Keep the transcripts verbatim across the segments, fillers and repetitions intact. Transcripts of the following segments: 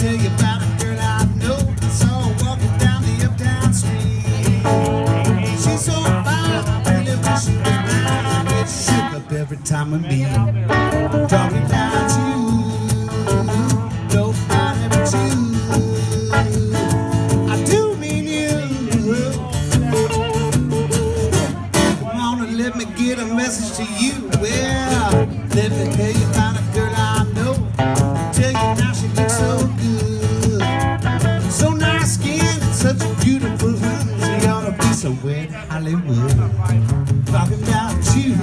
tell you about a girl I know. I saw her walking down the uptown street. She's so fine, I really wish she was mine. It shook up every time we meet. I'm talking about you, nobody but you. I do mean you. Come on and let me get a message to you. Well, let me tell you about a girl I know. Tell you now she looks so good. So nice skin and such a beautiful hood. She ought to be somewhere in Hollywood. Talking about you,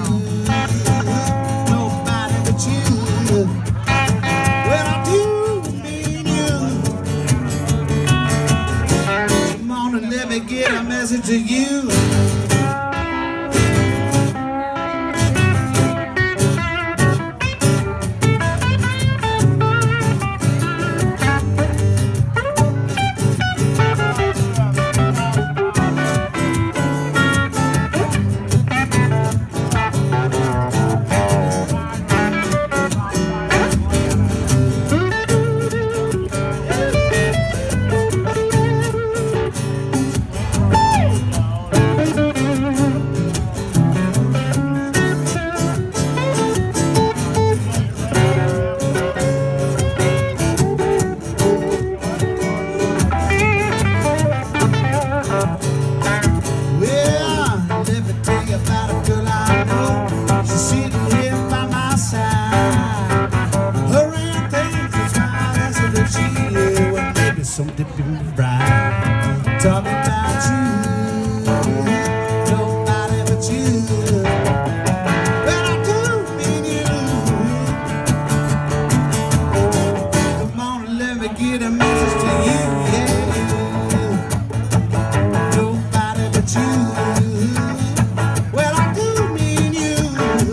nobody but you. Well, I do mean you. Come on and let me get a message to you. Something right. Talking about you, nobody but you. But I do mean you. Come on and let me get a message to you. Yeah, nobody but you. Well, I do mean you.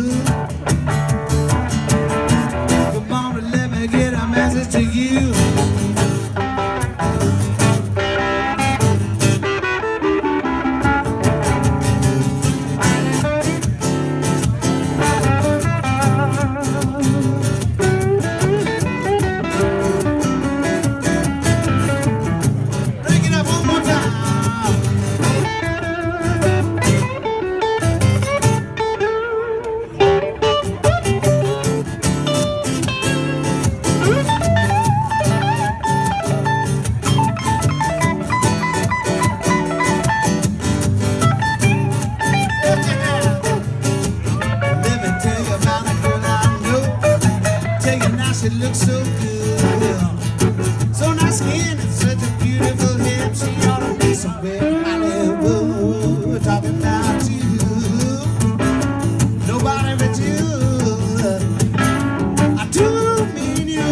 Come on and let me get a message to you. She looks so good, so nice skin and such a beautiful hip. She ought to be somewhere in Hollywood. Talking about you, nobody but you. I do mean you.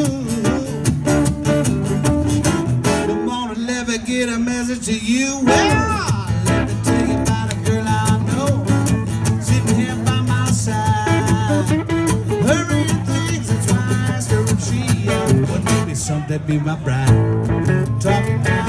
Come on and let me get a message to you. Well, let me tell you about a girl I know, sitting here by my side. Hurry things and twice. But maybe someday be my bride. Talking about